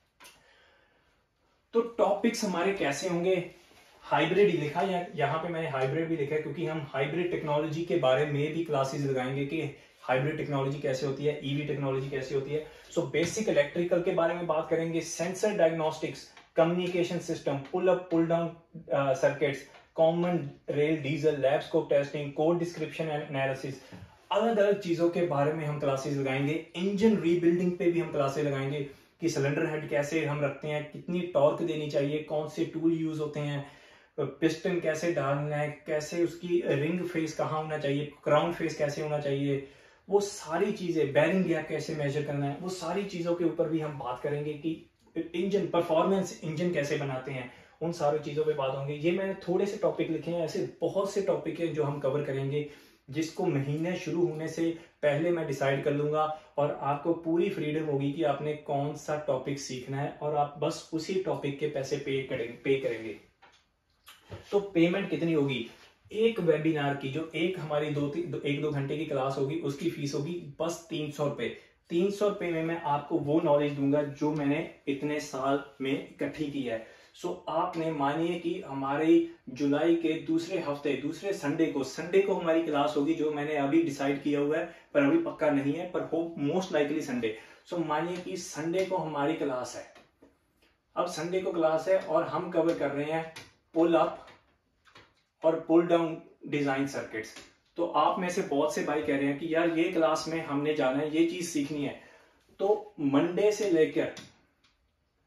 तो टॉपिक्स हमारे कैसे होंगे, हाइब्रिड ही लिखा है यहाँ पे, मैंने हाइब्रिड भी लिखा है क्योंकि हम हाइब्रिड टेक्नोलॉजी के बारे में भी क्लासेस लगाएंगे कि हाइब्रिड टेक्नोलॉजी कैसे होती है, ईवी टेक्नोलॉजी कैसे होती है। सो बेसिक इलेक्ट्रिकल के बारे में बात करेंगे, sensor diagnostics, communication system, pull up pull down circuits, common rail diesel, lab scope testing, code description and analysis, अलग अलग चीजों के बारे में हम क्लासेस लगाएंगे। इंजन रीबिल्डिंग पे भी हम क्लासेस लगाएंगे कि सिलेंडर हेड कैसे हम रखते हैं, कितनी टॉर्क देनी चाहिए, कौन से टूल यूज होते हैं, पिस्टन कैसे डालना है, कैसे उसकी रिंग फेस कहाँ होना चाहिए, क्राउन फेस कैसे होना चाहिए, वो सारी चीजें, बैरिंग गैप कैसे मेजर करना है, वो सारी चीजों के ऊपर भी हम बात करेंगे कि इंजन परफॉर्मेंस, इंजन कैसे बनाते हैं, उन सारी चीजों पे बात होंगी। ये मैंने थोड़े से टॉपिक लिखे हैं, ऐसे बहुत से टॉपिक हैं जो हम कवर करेंगे, जिसको महीने शुरू होने से पहले मैं डिसाइड कर लूंगा, और आपको पूरी फ्रीडम होगी कि आपने कौन सा टॉपिक सीखना है, और आप बस उसी टॉपिक के पैसे पे करेंगे पे करेंगे। तो पेमेंट कितनी होगी एक वेबिनार की, जो एक हमारी दो दो, एक दो घंटे की क्लास होगी, उसकी फीस होगी बस तीन सौ रुपए। तीन सौ रुपए में मैं आपको वो नॉलेज दूंगा जो मैंने इतने साल में इकट्ठी की है। सो आपने मानिए कि हमारे जुलाई के दूसरे हफ्ते, दूसरे संडे को संडे को हमारी क्लास होगी, जो मैंने अभी डिसाइड किया हुआ है पर अभी पक्का नहीं है, पर हो मोस्ट लाइकली संडे। सो मानिए कि संडे को हमारी क्लास है। अब संडे को क्लास है और हम कवर कर रहे हैं पुल अप और पुल डाउन डिजाइन सर्किट्स। तो आप में से बहुत से भाई कह रहे हैं कि यार ये क्लास में हमने जाना है, ये चीज सीखनी है। तो मंडे से लेकर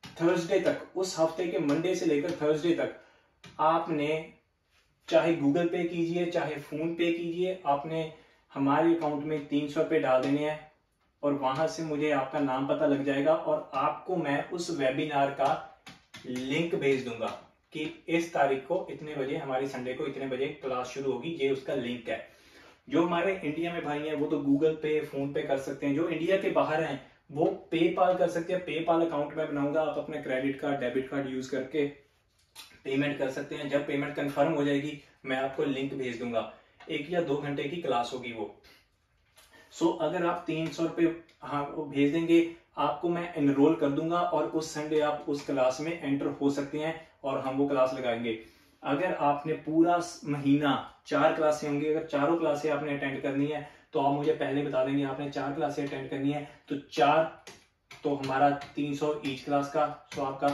थर्सडे तक, उस हफ्ते के मंडे से लेकर थर्सडे तक आपने चाहे गूगल पे कीजिए चाहे फोन पे कीजिए, आपने हमारे अकाउंट में तीन सौ रुपये डाल देने हैं और वहां से मुझे आपका नाम पता लग जाएगा और आपको मैं उस वेबिनार का लिंक भेज दूंगा कि इस तारीख को इतने बजे, हमारी संडे को इतने बजे क्लास शुरू होगी, ये उसका लिंक है। जो हमारे इंडिया में भाई हैं वो तो गूगल पे फोन पे कर सकते हैं, जो इंडिया के बाहर हैं वो पेपाल कर सकते हैं। पेपाल अकाउंट में बनाऊंगा, आप अपना credit card debit card use करके पेमेंट कर सकते हैं। जब पेमेंट कंफर्म हो जाएगी मैं आपको लिंक भेज दूंगा, एक या दो घंटे की क्लास होगी वो। सो so, अगर आप तीन सौ रुपये हाँ वो भेज देंगे, आपको मैं एनरोल कर दूंगा और उस संडे आप उस क्लास में एंटर हो सकते हैं और हम वो क्लास लगाएंगे। अगर आपने पूरा महीना, चार क्लासें होंगी, अगर चारों क्लासें आपने अटेंड करनी है तो आप मुझे पहले बता देंगे आपने चार क्लासें अटेंड करनी है, तो चार तो हमारा तीन सौ ईच क्लास का, तो आपका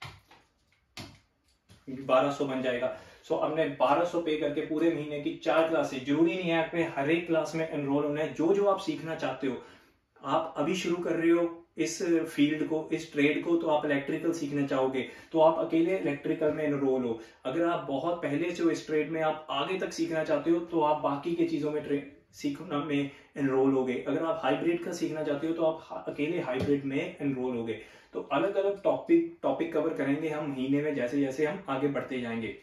बारह सौ बन जाएगा। सो so, हमने बारह सौ पे करके पूरे महीने की चार क्लासें, जरूरी नहीं है आपने हर एक क्लास में एनरोल होना है। जो जो आप सीखना चाहते हो, आप अभी शुरू कर रहे हो इस फील्ड को, इस ट्रेड को, तो आप इलेक्ट्रिकल सीखना चाहोगे तो आप अकेले इलेक्ट्रिकल में एनरोल हो। अगर आप बहुत पहले से हो इस ट्रेड में, आप आगे तक सीखना चाहते हो तो आप बाकी के चीजों में सीखना में एनरोल हो गए। अगर आप हाइब्रिड का सीखना चाहते हो तो आप अकेले हाइब्रिड में एनरोल हो गए। तो अलग अलग टॉपिक टॉपिक कवर करेंगे हम महीने में, जैसे जैसे हम आगे बढ़ते जाएंगे।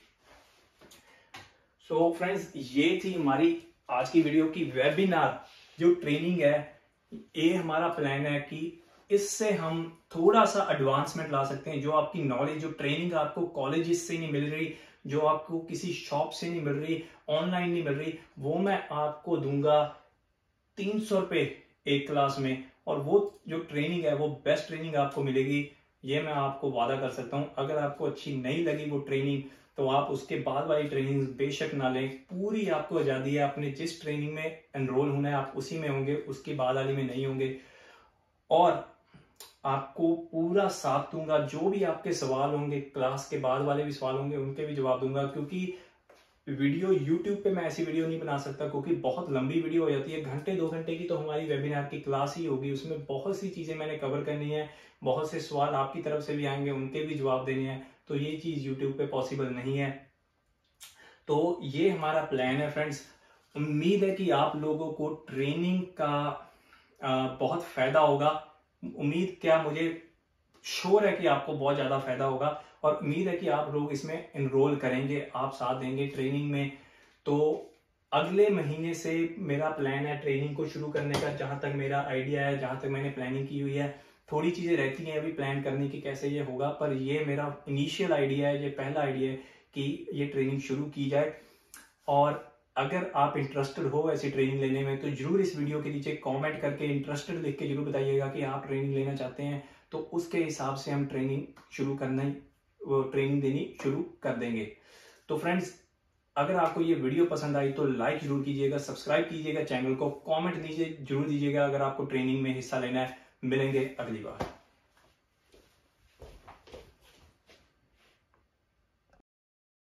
सो so फ्रेंड्स, ये थी हमारी आज की वीडियो की वेबिनार जो ट्रेनिंग है। ये हमारा प्लान है कि इससे हम थोड़ा सा एडवांसमेंट ला सकते हैं। जो आपकी नॉलेज, जो ट्रेनिंग आपको कॉलेजेस से नहीं मिल रही, जो आपको किसी शॉप से नहीं मिल रही, ऑनलाइन नहीं मिल रही, वो मैं आपको दूंगा तीन सौ रुपये एक क्लास में। और वो जो ट्रेनिंग है वो बेस्ट ट्रेनिंग आपको मिलेगी, ये मैं आपको वादा कर सकता हूँ। अगर आपको अच्छी नहीं लगी वो ट्रेनिंग तो आप उसके बाद वाली ट्रेनिंग बेशक ना लें। पूरी आपको आजादी है, आपने जिस ट्रेनिंग में एनरोल होना है आप उसी में होंगे, उसके बाद वाली में नहीं होंगे। और आपको पूरा साथ दूंगा, जो भी आपके सवाल होंगे, क्लास के बाद वाले भी सवाल होंगे उनके भी जवाब दूंगा। क्योंकि वीडियो यूट्यूब पे मैं ऐसी वीडियो नहीं बना सकता क्योंकि बहुत लंबी वीडियो हो जाती है, घंटे दो घंटे की तो हमारी वेबिनार की क्लास ही होगी। उसमें बहुत सी चीजें मैंने कवर करनी है, बहुत से सवाल आपकी तरफ से भी आएंगे, उनके भी जवाब देने हैं, तो ये चीज यूट्यूब पे पॉसिबल नहीं है। तो ये हमारा प्लान है फ्रेंड्स। उम्मीद है कि आप लोगों को ट्रेनिंग का आ, बहुत फायदा होगा। उम्मीद क्या, मुझे श्योर है कि आपको बहुत ज्यादा फायदा होगा और उम्मीद है कि आप लोग इसमें एनरोल करेंगे, आप साथ देंगे ट्रेनिंग में। तो अगले महीने से मेरा प्लान है ट्रेनिंग को शुरू करने का, जहां तक मेरा आइडिया है, जहां तक मैंने प्लानिंग की हुई है। थोड़ी चीजें रहती हैं अभी प्लान करने की कैसे ये होगा, पर ये मेरा इनिशियल आइडिया है, ये पहला आइडिया है कि ये ट्रेनिंग शुरू की जाए। और अगर आप इंटरेस्टेड हो ऐसी ट्रेनिंग लेने में तो जरूर इस वीडियो के नीचे कमेंट करके इंटरेस्टेड लिख के जरूर बताइएगा कि आप ट्रेनिंग लेना चाहते हैं, तो उसके हिसाब से हम ट्रेनिंग शुरू करना ही वो ट्रेनिंग देनी शुरू कर देंगे। तो फ्रेंड्स, अगर आपको ये वीडियो पसंद आई तो लाइक जरूर कीजिएगा, सब्सक्राइब कीजिएगा चैनल को, कमेंट दीजिए जरूर दीजिएगा अगर आपको ट्रेनिंग में हिस्सा लेना है। मिलेंगे अगली बार।